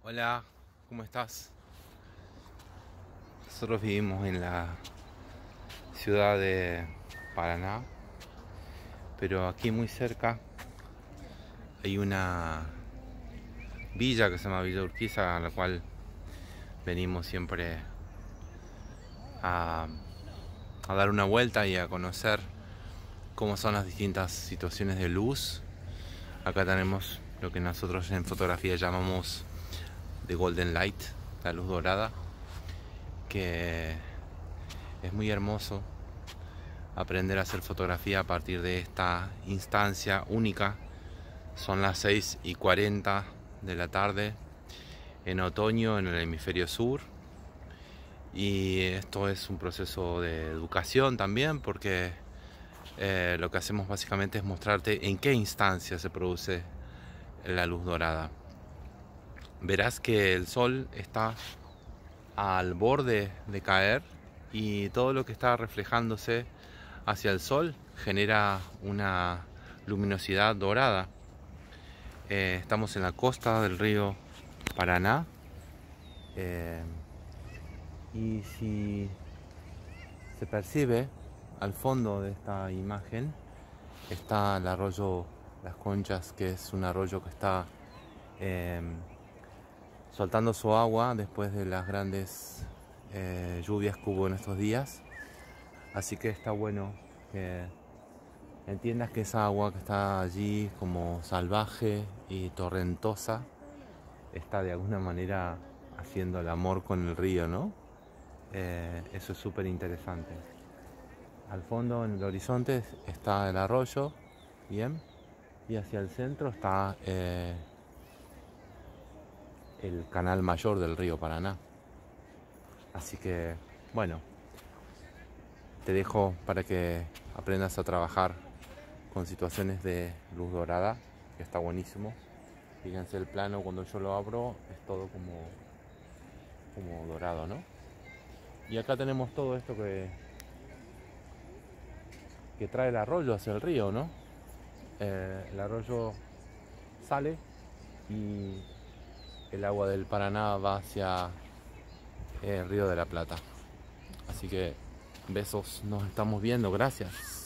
Hola, ¿cómo estás? Nosotros vivimos en la ciudad de Paraná, pero aquí muy cerca hay una villa que se llama Villa Urquiza, a la cual venimos siempre a, a dar una vuelta y a conocer cómo son las distintas situaciones de luz. Acá tenemos lo que nosotros en fotografía llamamos the golden light, la luz dorada, que es muy hermoso aprender a hacer fotografía a partir de esta instancia única. Son las 6:40 de la tarde en otoño en el hemisferio sur, y esto es un proceso de educación también, porque lo que hacemos básicamente es mostrarte en qué instancia se produce la luz dorada. Verás que el sol está al borde de caer y todo lo que está reflejándose hacia el sol genera una luminosidad dorada. Estamos en la costa del río Paraná, eh, y si se percibe al fondo de esta imagen está el arroyo Las Conchas, que es un arroyo que está eh, soltando su agua después de las grandes lluvias que hubo en estos días. Así que está bueno que entiendas que esa agua que está allí como salvaje y torrentosa está de alguna manera haciendo el amor con el río, ¿no? Eso es súper interesante. Al fondo, en el horizonte, está el arroyo, bien, y hacia el centro está el canal mayor del río Paraná. Así que, bueno, te dejo para que aprendas a trabajar con situaciones de luz dorada, que está buenísimo. Fíjense el plano, cuando yo lo abro es todo como dorado, ¿no? Y acá tenemos todo esto que trae el arroyo hacia el río, ¿no? El arroyo sale y el agua del Paraná va hacia el río de la Plata. Así que besos, nos estamos viendo, gracias.